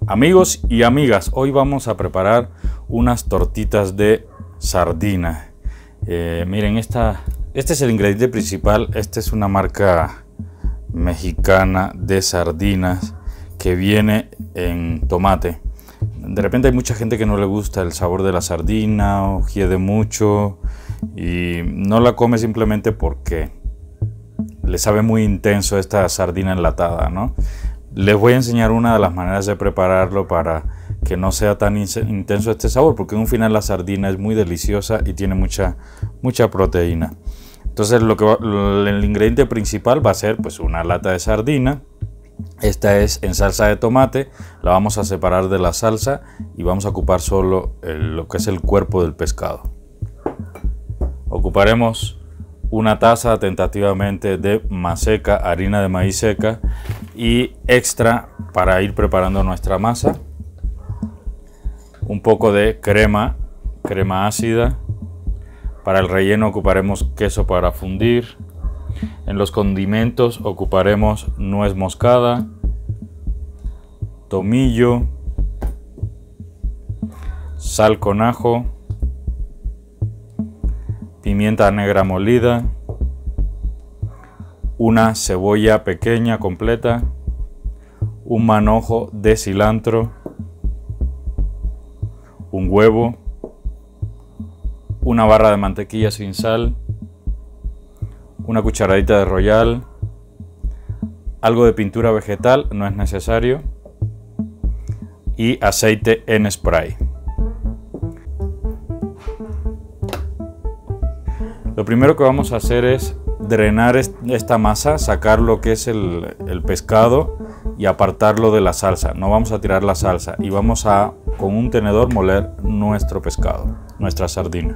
Amigos y amigas, hoy vamos a preparar unas tortitas de sardina. Miren, este es el ingrediente principal. Esta es una marca mexicana de sardinas que viene en tomate. De repente hay mucha gente que no le gusta el sabor de la sardina o hiede mucho y no la come simplemente porque le sabe muy intenso esta sardina enlatada, ¿no? Les voy a enseñar una de las maneras de prepararlo para que no sea tan intenso este sabor, porque en un final la sardina es muy deliciosa y tiene mucha proteína. Entonces el ingrediente principal va a ser pues una lata de sardina. Esta es en salsa de tomate, la vamos a separar de la salsa y vamos a ocupar solo lo que es el cuerpo del pescado. Ocuparemos una taza tentativamente de maseca, harina de maíz seca, y extra para ir preparando nuestra masa, un poco de crema ácida. Para el relleno ocuparemos queso para fundir. En los condimentos ocuparemos nuez moscada, tomillo, sal con ajo, pimienta negra molida, una cebolla pequeña completa, un manojo de cilantro, un huevo, una barra de mantequilla sin sal, una cucharadita de Royal, algo de pintura vegetal, no es necesario, y aceite en spray. Lo primero que vamos a hacer es drenar esta masa, sacar lo que es el pescado y apartarlo de la salsa. No vamos a tirar la salsa y vamos a, con un tenedor, moler nuestro pescado, nuestra sardina.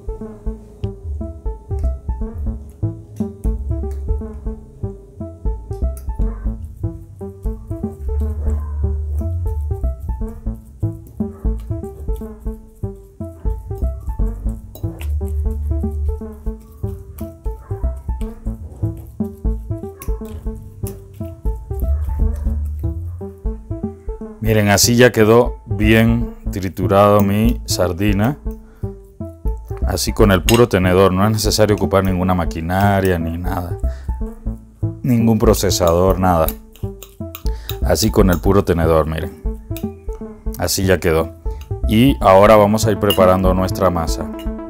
Miren, así ya quedó bien triturado mi sardina, así con el puro tenedor. No es necesario ocupar ninguna maquinaria ni nada, ningún procesador, nada. Así con el puro tenedor, miren, así ya quedó. Y ahora vamos a ir preparando nuestra masa.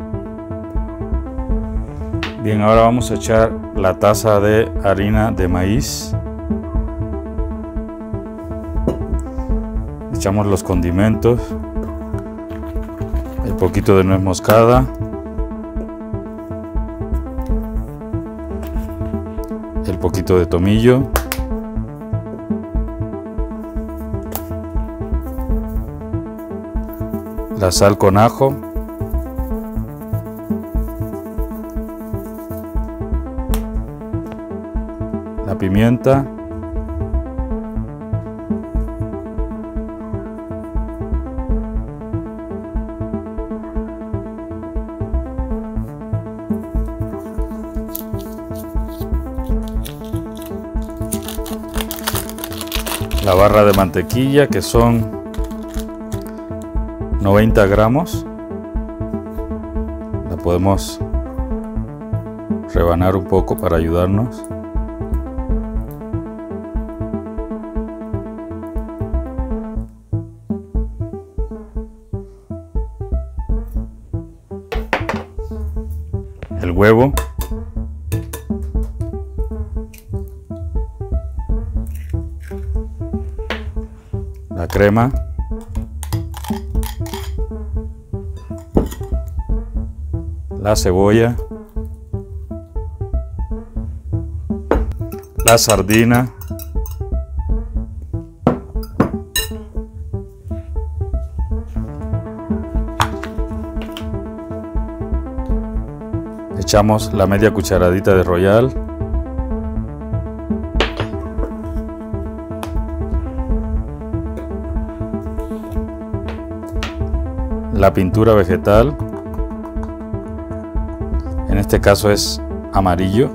Bien, ahora vamos a echar la taza de harina de maíz. Echamos los condimentos, el poquito de nuez moscada, el poquito de tomillo, la sal con ajo, la pimienta, la barra de mantequilla, que son 90 gramos. La podemos rebanar un poco para ayudarnos. El huevo. La crema, la cebolla, la sardina, echamos la media cucharadita de Royal, la pintura vegetal, en este caso es amarillo,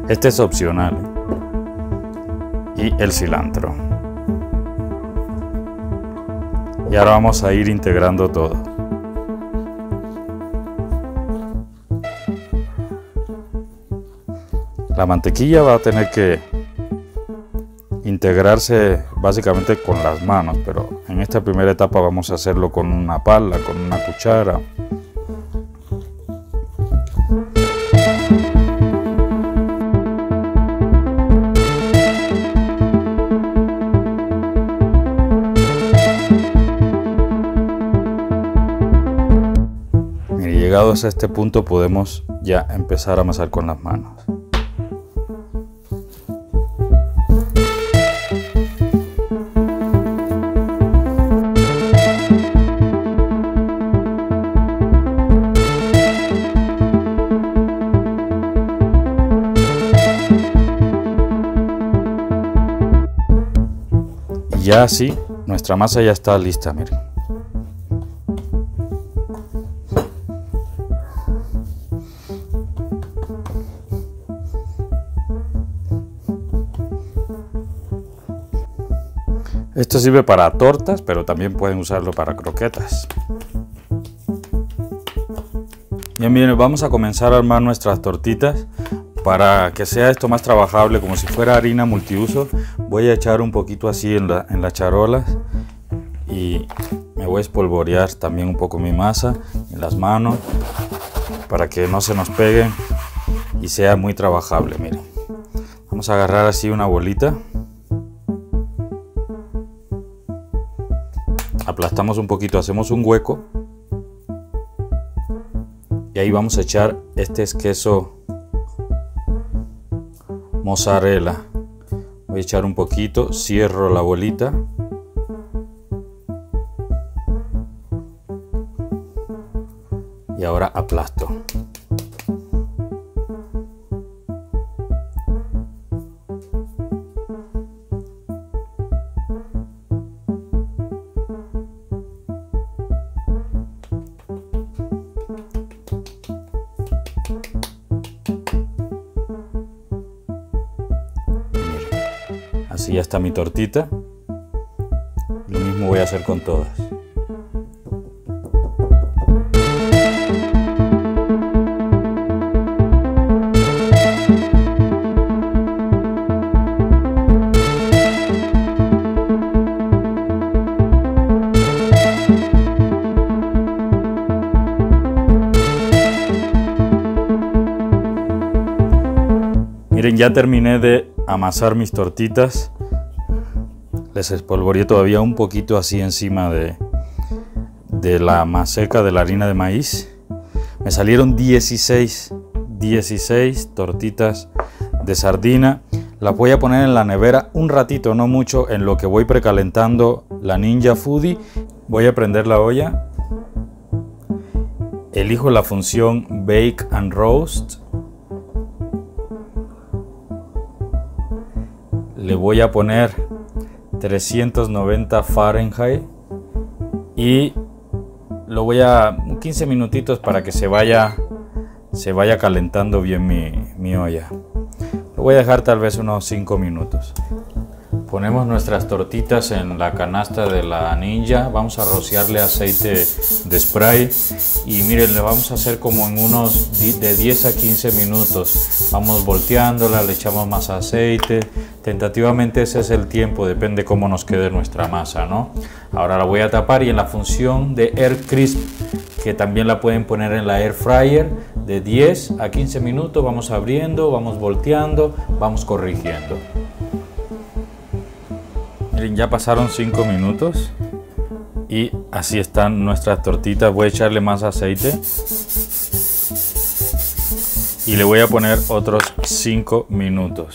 Este es opcional. Y el cilantro. Y ahora vamos a ir integrando todo. La mantequilla va a tener que integrarse básicamente con las manos, pero en esta primera etapa vamos a hacerlo con una pala, con una cuchara. Llegados a este punto podemos ya empezar a amasar con las manos. Y ya así, nuestra masa ya está lista, miren. Esto sirve para tortas, pero también pueden usarlo para croquetas. Bien, bien, vamos a comenzar a armar nuestras tortitas. Para que sea esto más trabajable, como si fuera harina multiuso, voy a echar un poquito así en las charolas y me voy a espolvorear también un poco mi masa en las manos para que no se nos peguen y sea muy trabajable. Miren, vamos a agarrar así una bolita. Aplastamos un poquito, hacemos un hueco y ahí vamos a echar, este es queso mozzarella. Voy a echar un poquito, cierro la bolita y ahora aplasto. Así ya está mi tortita. Lo mismo voy a hacer con todas. Miren, ya terminé de amasar mis tortitas. Les espolvoreé todavía un poquito así encima de la maseca de la harina de maíz. Me salieron 16 tortitas de sardina. Las voy a poner en la nevera un ratito, no mucho, en lo que voy precalentando la Ninja Foodi. Voy a prender la olla. Elijo la función Bake and Roast. Le voy a poner 390 Fahrenheit y lo voy a 15 minutitos para que se vaya calentando bien mi olla. Lo voy a dejar tal vez unos 5 minutos. Ponemos nuestras tortitas en la canasta de la Ninja. Vamos a rociarle aceite de spray y miren, le vamos a hacer como en unos de 10 a 15 minutos. Vamos volteándola, le echamos más aceite. Tentativamente ese es el tiempo, depende cómo nos quede nuestra masa, ¿no? Ahora la voy a tapar y en la función de Air Crisp, que también la pueden poner en la Air Fryer, de 10 a 15 minutos vamos abriendo, vamos volteando, vamos corrigiendo. Miren, ya pasaron 5 minutos y así están nuestras tortitas. Voy a echarle más aceite y le voy a poner otros 5 minutos.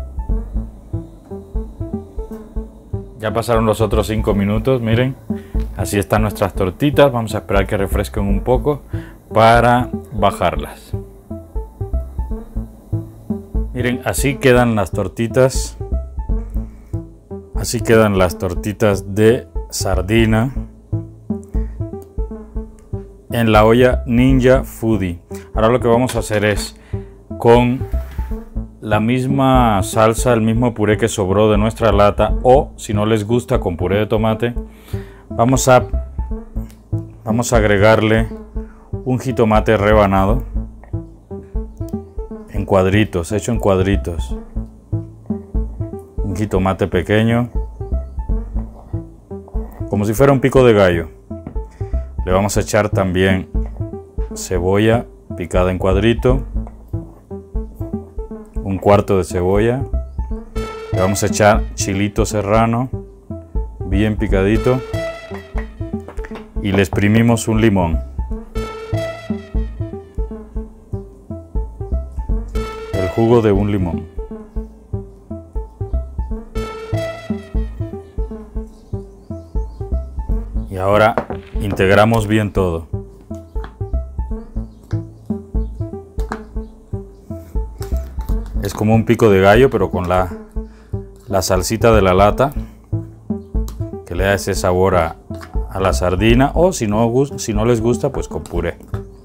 Ya pasaron los otros 5 minutos, miren, así están nuestras tortitas. Vamos a esperar que refresquen un poco para bajarlas. Miren, así quedan las tortitas. Así quedan las tortitas de sardina en la olla Ninja Foodi. Ahora lo que vamos a hacer es con la misma salsa, el mismo puré que sobró de nuestra lata, o si no les gusta con puré de tomate, vamos a agregarle un jitomate rebanado en cuadritos, hecho en cuadritos. Un jitomate pequeño, como si fuera un pico de gallo. Le vamos a echar también cebolla picada en cuadrito, un cuarto de cebolla. Le vamos a echar chilito serrano bien picadito y le exprimimos un limón. El jugo de un limón. Y ahora integramos bien todo. Es como un pico de gallo, pero con la salsita de la lata, que le da ese sabor a la sardina, o si no les gusta, pues con puré.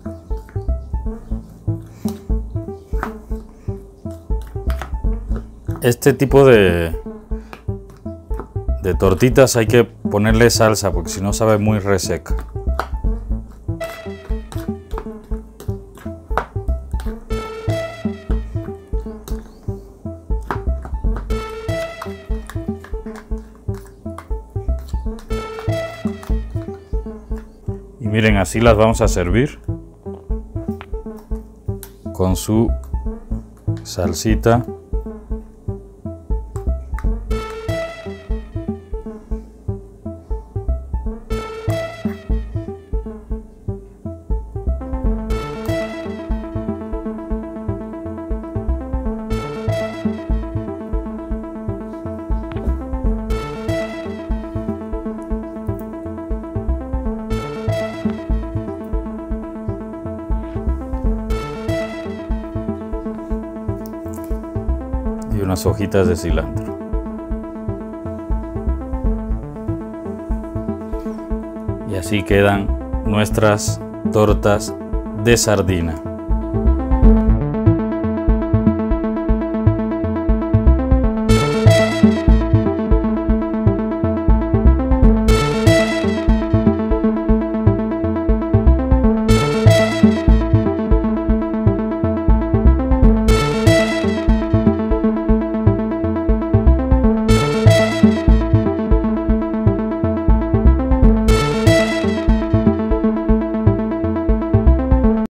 Este tipo de tortitas hay que ponerle salsa, porque si no sabe muy reseca. Y miren, así las vamos a servir con su salsita. Y unas hojitas de cilantro. Y así quedan nuestras tortas de sardina.